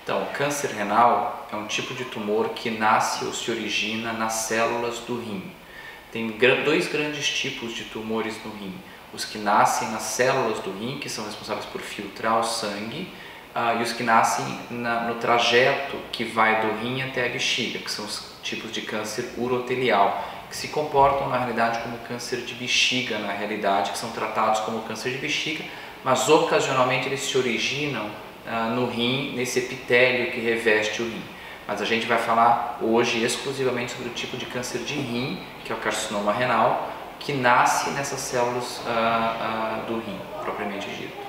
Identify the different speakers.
Speaker 1: Então, o câncer renal é um tipo de tumor que nasce ou se origina nas células do rim. Tem dois grandes tipos de tumores no rim. Os que nascem nas células do rim, que são responsáveis por filtrar o sangue, e os que nascem no trajeto que vai do rim até a bexiga, que são os tipos de câncer urotelial, que se comportam na realidade como câncer de bexiga, na realidade, que são tratados como câncer de bexiga, mas ocasionalmente eles se originam no rim, nesse epitélio que reveste o rim. Mas a gente vai falar hoje exclusivamente sobre o tipo de câncer de rim, que é o carcinoma renal, que nasce nessas células do rim, propriamente dito.